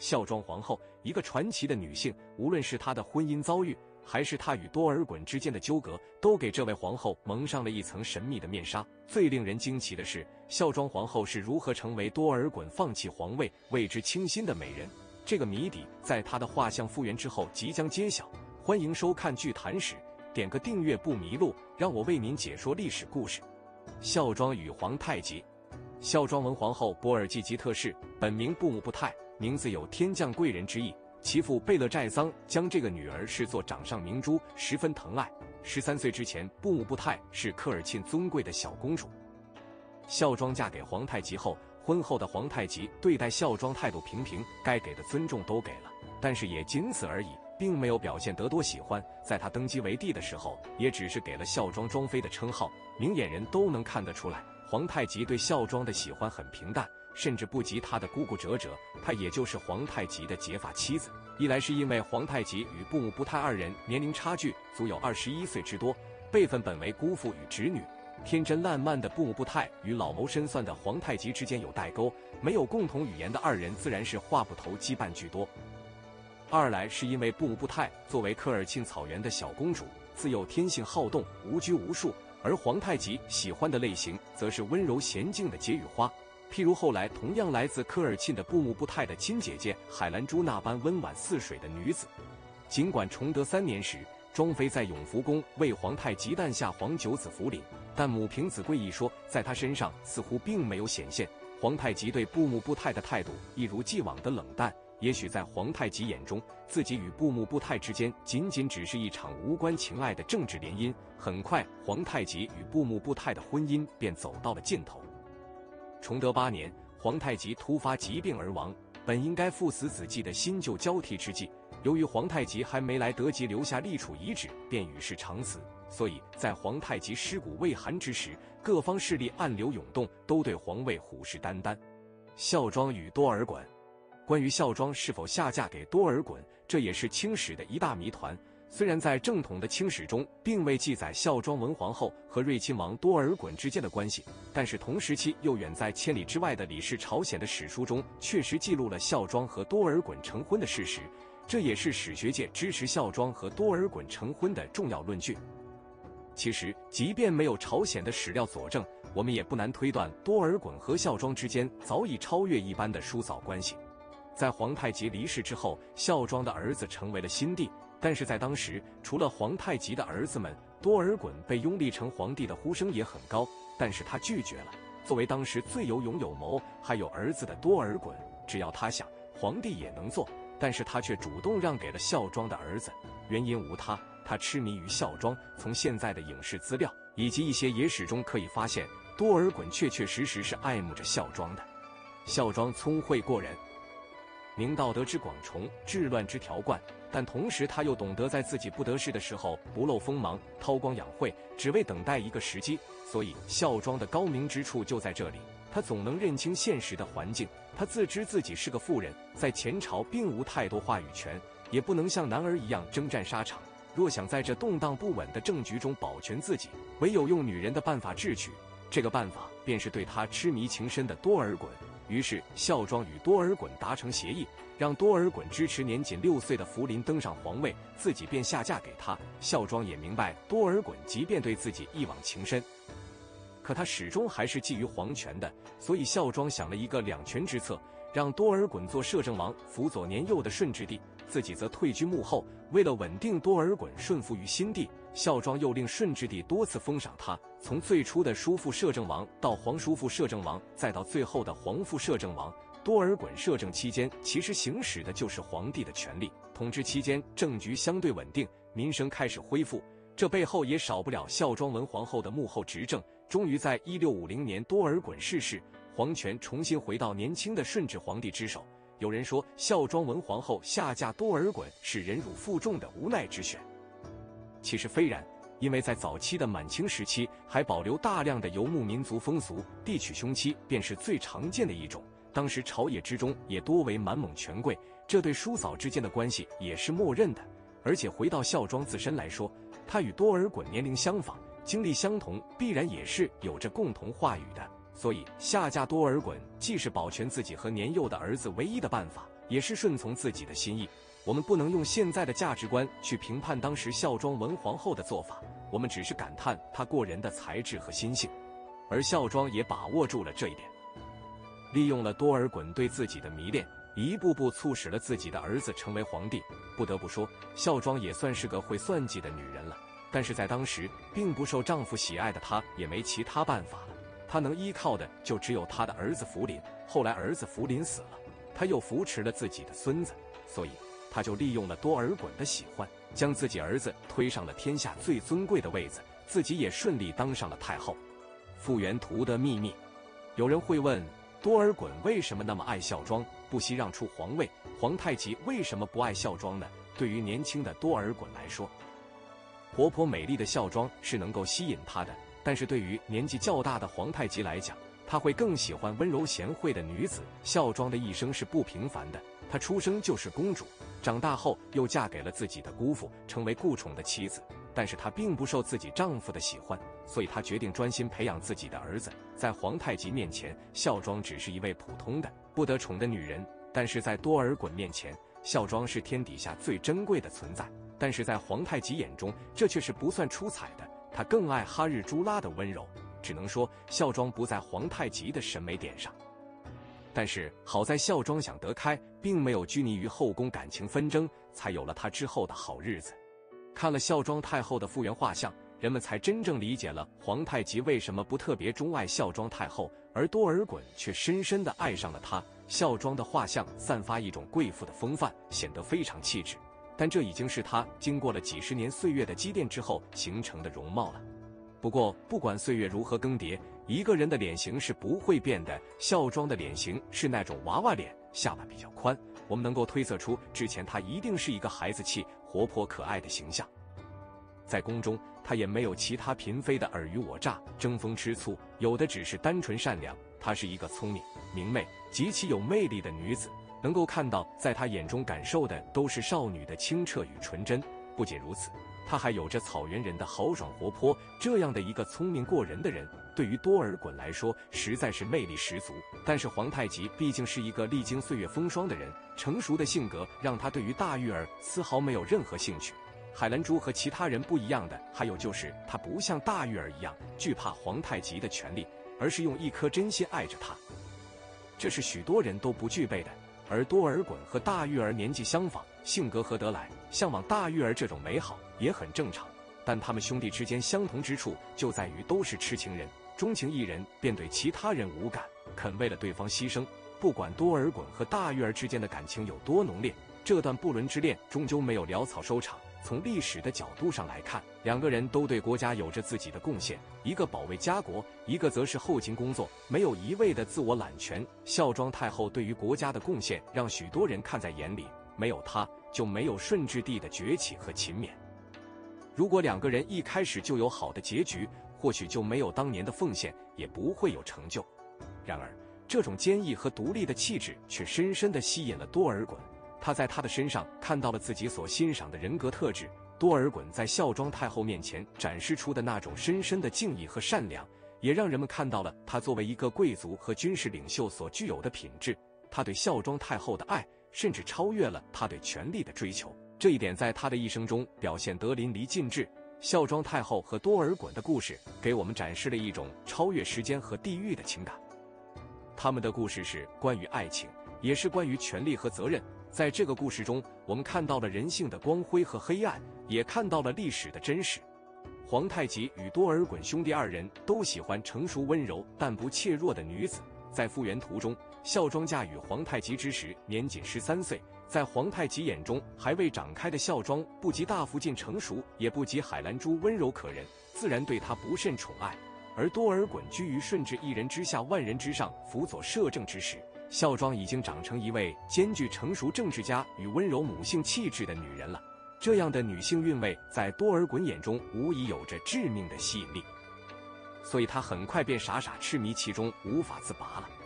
孝庄皇后，一个传奇的女性，无论是她的婚姻遭遇，还是她与多尔衮之间的纠葛，都给这位皇后蒙上了一层神秘的面纱。最令人惊奇的是，孝庄皇后是如何成为多尔衮放弃皇位、为之倾心的美人。这个谜底在她的画像复原之后即将揭晓。欢迎收看剧谈史，点个订阅不迷路，让我为您解说历史故事。孝庄与皇太极。孝庄文皇后博尔济吉特氏，本名布木布泰，名字有天降贵人之意。其父贝勒寨臧将这个女儿视作掌上明珠，十分疼爱。13岁之前，布木布泰是科尔沁尊贵的小公主。孝庄嫁给皇太极后，婚后的皇太极对待孝庄态度平平，该给的尊重都给了，但是也仅此而已，并没有表现得多喜欢。在他登基为帝的时候，也只是给了孝庄庄妃的称号，明眼人都能看得出来，皇太极对孝庄的喜欢很平淡，甚至不及他的姑姑哲哲，她也就是皇太极的结发妻子。一来是因为皇太极与布木布泰二人年龄差距足有21岁之多，辈分本为姑父与侄女，天真烂漫的布木布泰与老谋深算的皇太极之间有代沟，没有共同语言的二人自然是话不投机半句多。二来是因为布木布泰作为科尔沁草原的小公主，自幼天性好动，无拘无束，而皇太极喜欢的类型则是温柔娴静的解语花，譬如后来同样来自科尔沁的布木布泰的亲姐姐海兰珠那般温婉似水的女子。尽管崇德3年时，庄妃在永福宫为皇太极诞下皇九子福临，但母凭子贵一说在她身上似乎并没有显现。皇太极对布木布泰的态度一如既往的冷淡，也许在皇太极眼中，自己与布木布泰之间仅仅只是一场无关情爱的政治联姻。很快，皇太极与布木布泰的婚姻便走到了尽头。崇德8年，皇太极突发疾病而亡，本应该父死子继的新旧交替之际，由于皇太极还没来得及留下立储遗旨，便与世长辞。所以在皇太极尸骨未寒之时，各方势力暗流涌动，都对皇位虎视眈眈。孝庄与多尔衮。关于孝庄是否下嫁给多尔衮，这也是清史的一大谜团。虽然在正统的清史中并未记载孝庄文皇后和睿亲王多尔衮之间的关系，但是同时期又远在千里之外的李氏朝鲜的史书中确实记录了孝庄和多尔衮成婚的事实，这也是史学界支持孝庄和多尔衮成婚的重要论据。其实即便没有朝鲜的史料佐证，我们也不难推断多尔衮和孝庄之间早已超越一般的叔嫂关系。在皇太极离世之后，孝庄的儿子成为了新帝，但是在当时，除了皇太极的儿子们，多尔衮被拥立成皇帝的呼声也很高，但是他拒绝了。作为当时最有勇有谋还有儿子的多尔衮，只要他想，皇帝也能做，但是他却主动让给了孝庄的儿子，原因无他，他痴迷于孝庄。从现在的影视资料以及一些野史中可以发现，多尔衮确确实实是爱慕着孝庄的。孝庄聪慧过人，明道德之广崇，治乱之条贯，但同时他又懂得在自己不得势的时候不露锋芒，韬光养晦，只为等待一个时机。所以孝庄的高明之处就在这里，他总能认清现实的环境，他自知自己是个妇人，在前朝并无太多话语权，也不能像男儿一样征战沙场。若想在这动荡不稳的政局中保全自己，唯有用女人的办法智取，这个办法便是对他痴迷情深的多尔衮。于是孝庄与多尔衮达成协议，让多尔衮支持年仅6岁的福临登上皇位，自己便下嫁给他。孝庄也明白多尔衮即便对自己一往情深，可他始终还是觊觎皇权的，所以孝庄想了一个两全之策，让多尔衮做摄政王，辅佐年幼的顺治帝，自己则退居幕后。为了稳定多尔衮顺服于新帝，孝庄又令顺治帝多次封赏他，从最初的叔父摄政王到皇叔父摄政王，再到最后的皇父摄政王。多尔衮摄政期间其实行使的就是皇帝的权力，统治期间政局相对稳定，民生开始恢复，这背后也少不了孝庄文皇后的幕后执政。终于在1650年多尔衮逝世，皇权重新回到年轻的顺治皇帝之手。有人说孝庄文皇后下嫁多尔衮是忍辱负重的无奈之选，其实非然，因为在早期的满清时期还保留大量的游牧民族风俗，弟娶兄妻便是最常见的一种。当时朝野之中也多为满蒙权贵，这对叔嫂之间的关系也是默认的。而且回到孝庄自身来说，她与多尔衮年龄相仿，经历相同，必然也是有着共同话语的。所以下嫁多尔衮既是保全自己和年幼的儿子唯一的办法， 也是顺从自己的心意。我们不能用现在的价值观去评判当时孝庄文皇后的做法，我们只是感叹她过人的才智和心性。而孝庄也把握住了这一点，利用了多尔衮对自己的迷恋，一步步促使了自己的儿子成为皇帝。不得不说，孝庄也算是个会算计的女人了。但是在当时，并不受丈夫喜爱的她也没其他办法了，她能依靠的就只有她的儿子福临。后来儿子福临死了，她又扶持了自己的孙子，所以她就利用了多尔衮的喜欢，将自己儿子推上了天下最尊贵的位子，自己也顺利当上了太后。复原图的秘密。有人会问，多尔衮为什么那么爱孝庄，不惜让出皇位？皇太极为什么不爱孝庄呢？对于年轻的多尔衮来说，活泼美丽的孝庄是能够吸引他的，但是对于年纪较大的皇太极来讲，他会更喜欢温柔贤惠的女子。孝庄的一生是不平凡的，她出生就是公主，长大后又嫁给了自己的姑父，成为顾宠的妻子。但是她并不受自己丈夫的喜欢，所以她决定专心培养自己的儿子。在皇太极面前，孝庄只是一位普通的不得宠的女人，但是在多尔衮面前，孝庄是天底下最珍贵的存在。但是在皇太极眼中，这却是不算出彩的，他更爱哈日朱拉的温柔。只能说孝庄不在皇太极的审美点上。但是好在孝庄想得开，并没有拘泥于后宫感情纷争，才有了她之后的好日子。看了孝庄太后的复原画像，人们才真正理解了皇太极为什么不特别钟爱孝庄太后，而多尔衮却深深地爱上了她。孝庄的画像散发一种贵妇的风范，显得非常气质，但这已经是她经过了几十年岁月的积淀之后形成的容貌了。不过不管岁月如何更迭，一个人的脸型是不会变的。孝庄的脸型是那种娃娃脸，下巴比较宽，我们能够推测出之前她一定是一个孩子气、活泼可爱的形象。在宫中，她也没有其他嫔妃的尔虞我诈、争风吃醋，有的只是单纯善良。她是一个聪明、明媚、极其有魅力的女子，能够看到在她眼中感受的都是少女的清澈与纯真。不仅如此，她还有着草原人的豪爽活泼。这样的一个聪明过人的人，对于多尔衮来说实在是魅力十足。但是皇太极毕竟是一个历经岁月风霜的人，成熟的性格让他对于大玉儿丝毫没有任何兴趣。海兰珠和其他人不一样的还有就是他不像大玉儿一样惧怕皇太极的权力，而是用一颗真心爱着他，这是许多人都不具备的。而多尔衮和大玉儿年纪相仿，性格合得来，向往大玉儿这种美好也很正常。但他们兄弟之间相同之处就在于都是痴情人，钟情一人便对其他人无感，肯为了对方牺牲。不管多尔衮和大玉儿之间的感情有多浓烈，这段不伦之恋终究没有潦草收场。从历史的角度上来看，两个人都对国家有着自己的贡献，一个保卫家国，一个则是后勤工作，没有一味的自我揽权。孝庄太后对于国家的贡献让许多人看在眼里，没有她就没有顺治帝的崛起和勤勉。如果两个人一开始就有好的结局，或许就没有当年的奉献，也不会有成就。然而这种坚毅和独立的气质却深深地吸引了多尔衮，他在他的身上看到了自己所欣赏的人格特质。多尔衮在孝庄太后面前展示出的那种深深的敬意和善良，也让人们看到了他作为一个贵族和军事领袖所具有的品质。他对孝庄太后的爱甚至超越了他对权力的追求，这一点在他的一生中表现得淋漓尽致。孝庄太后和多尔衮的故事给我们展示了一种超越时间和地域的情感。他们的故事是关于爱情，也是关于权力和责任。在这个故事中，我们看到了人性的光辉和黑暗，也看到了历史的真实。皇太极与多尔衮兄弟二人都喜欢成熟温柔但不怯弱的女子。在复原图中，孝庄嫁与皇太极之时年仅13岁，在皇太极眼中还未长开的孝庄不及大福晋成熟，也不及海兰珠温柔可人，自然对她不甚宠爱。而多尔衮居于顺治一人之下万人之上，辅佐摄政之时，孝庄已经长成一位兼具成熟政治家与温柔母性气质的女人了。这样的女性韵味在多尔衮眼中无疑有着致命的吸引力，所以他很快便傻傻痴迷其中，无法自拔了。